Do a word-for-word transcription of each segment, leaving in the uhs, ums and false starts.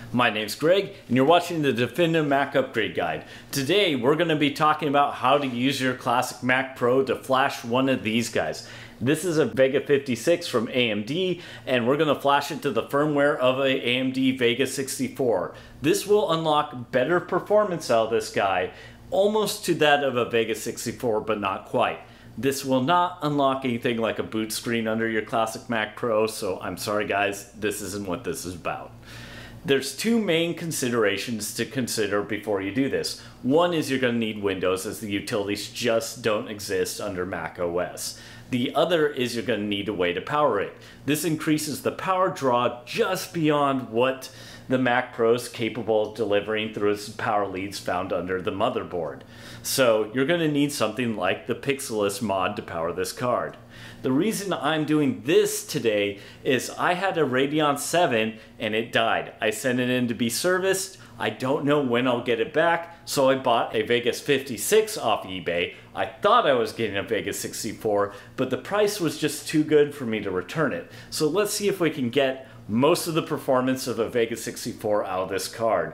My name's Greg, and you're watching the Definitive Mac Upgrade Guide. Today, we're going to be talking about how to use your classic Mac Pro to flash one of these guys. This is a Vega fifty-six from A M D, and we're going to flash it to the firmware of a A M D Vega sixty-four. This will unlock better performance out of this guy, almost to that of a Vega sixty-four, but not quite. This will not unlock anything like a boot screen under your classic Mac Pro, so I'm sorry guys, this isn't what this is about. There's two main considerations to consider before you do this. One is you're going to need Windows, as the utilities just don't exist under Mac O S. The other is you're going to need a way to power it. This increases the power draw just beyond what the Mac Pro is capable of delivering through its power leads found under the motherboard. So you're going to need something like the Pixelist mod to power this card. The reason I'm doing this today is I had a Radeon seven and it died. I sent it in to be serviced. I don't know when I'll get it back, so I bought a Vega fifty-six off eBay. I thought I was getting a Vega sixty-four, but the price was just too good for me to return it. So let's see if we can get most of the performance of a Vega sixty-four out of this card.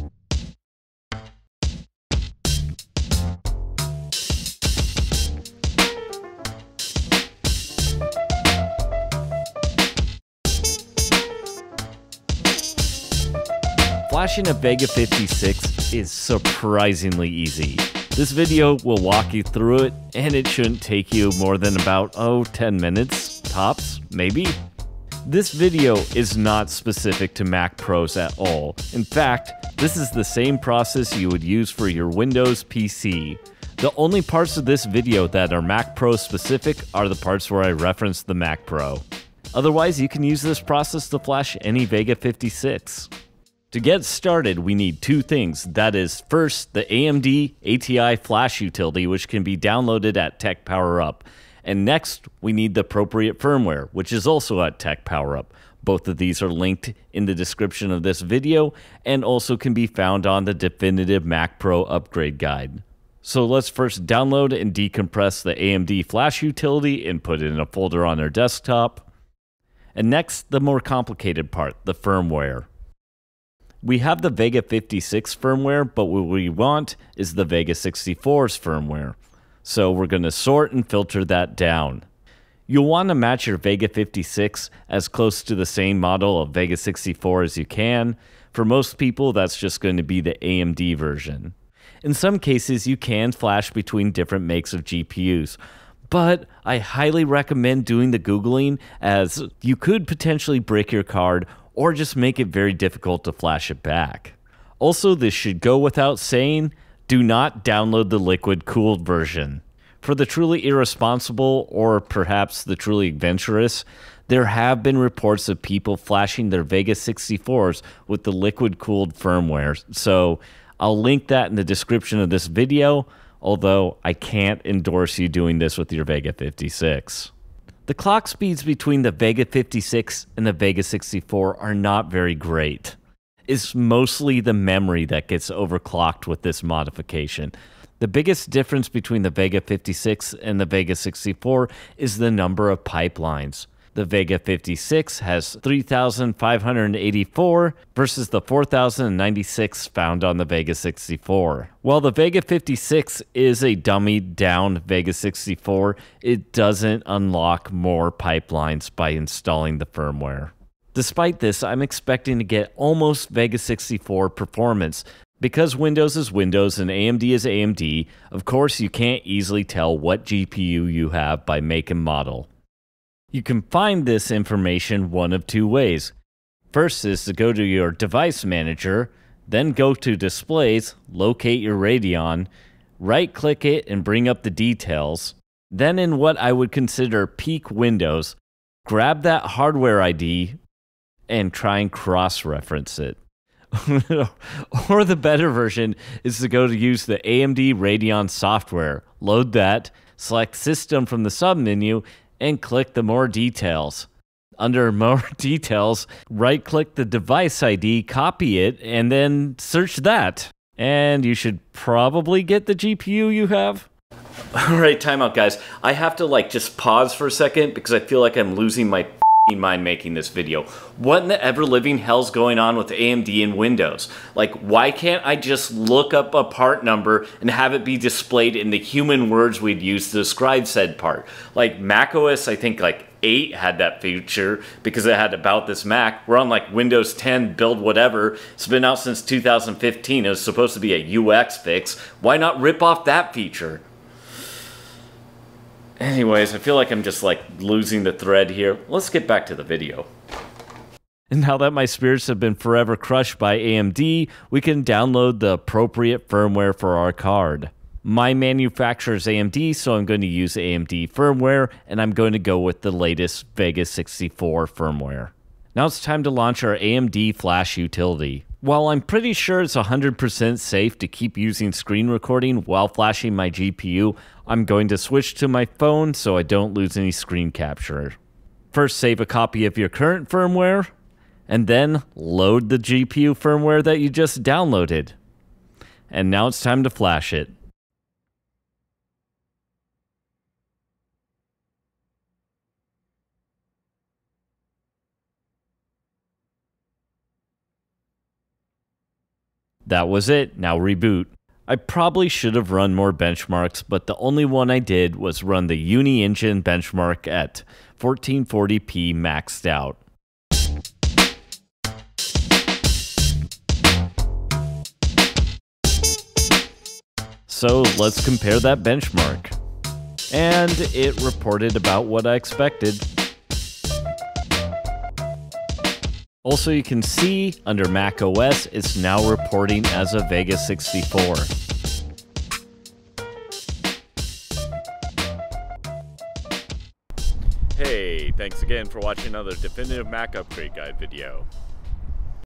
Flashing a Vega fifty-six is surprisingly easy. This video will walk you through it, and it shouldn't take you more than about, oh, ten minutes, tops, maybe? This video is not specific to Mac Pros at all. In fact, this is the same process you would use for your Windows P C. The only parts of this video that are Mac Pro specific are the parts where I reference the Mac Pro. Otherwise, you can use this process to flash any Vega fifty-six. To get started, we need two things. That is, first, the A M D A T I Flash utility, which can be downloaded at Tech Power Up. And next, we need the appropriate firmware, which is also at Tech Power Up. Both of these are linked in the description of this video and also can be found on the Definitive Mac Pro Upgrade Guide. So let's first download and decompress the A M D Flash utility and put it in a folder on our desktop. And next, the more complicated part, the firmware. We have the Vega fifty-six firmware, but what we want is the Vega sixty-four's firmware. So we're going to sort and filter that down. You'll want to match your Vega fifty-six as close to the same model of Vega sixty-four as you can. For most people, that's just going to be the A M D version. In some cases, you can flash between different makes of G P Us, but I highly recommend doing the Googling, as you could potentially break your card or just make it very difficult to flash it back. Also, this should go without saying, do not download the liquid-cooled version. For the truly irresponsible, or perhaps the truly adventurous, there have been reports of people flashing their Vega sixty-fours with the liquid-cooled firmware, so I'll link that in the description of this video, although I can't endorse you doing this with your Vega fifty-six. The clock speeds between the Vega fifty-six and the Vega sixty-four are not very great. It's mostly the memory that gets overclocked with this modification. The biggest difference between the Vega fifty-six and the Vega sixty-four is the number of pipelines. The Vega fifty-six has three thousand five hundred eighty-four versus the four thousand ninety-six found on the Vega sixty-four. While the Vega fifty-six is a dummied down Vega sixty-four, it doesn't unlock more pipelines by installing the firmware. Despite this, I'm expecting to get almost Vega sixty-four performance. Because Windows is Windows and A M D is A M D, of course you can't easily tell what G P U you have by make and model. You can find this information one of two ways. First is to go to your device manager, then go to displays, locate your Radeon, right-click it and bring up the details. Then in what I would consider peak Windows, grab that hardware I D and try and cross-reference it. Or the better version is to go to use the A M D Radeon software, load that, select System from the submenu, and click the More Details. Under More Details, right-click the device I D, copy it, and then search that. And you should probably get the G P U you have. Alright, timeout guys. I have to like just pause for a second because I feel like I'm losing my mind making this video. What in the ever living hell's going on with A M D and Windows? Like, why can't I just look up a part number and have it be displayed in the human words we'd use to describe said part? Like macOS, I think like eight had that feature because it had about this Mac. We're on like Windows ten build whatever. It's been out since two thousand fifteen. It was supposed to be a U X fix. Why not rip off that feature? Anyways, I feel like I'm just like losing the thread here. Let's get back to the video. And now that my spirits have been forever crushed by A M D, we can download the appropriate firmware for our card. My manufacturer is A M D, so I'm going to use A M D firmware, and I'm going to go with the latest Vega sixty-four firmware. Now it's time to launch our A M D Flash utility. While I'm pretty sure it's one hundred percent safe to keep using screen recording while flashing my G P U, I'm going to switch to my phone so I don't lose any screen capture. First, save a copy of your current firmware, and then load the G P U firmware that you just downloaded. And now it's time to flash it. That was it, now reboot. I probably should have run more benchmarks, but the only one I did was run the Uni-Engine benchmark at fourteen forty p maxed out. So let's compare that benchmark. And it reported about what I expected. Also, you can see under macOS, it's now reporting as a Vega sixty-four. Hey, thanks again for watching another definitive Mac upgrade guide video.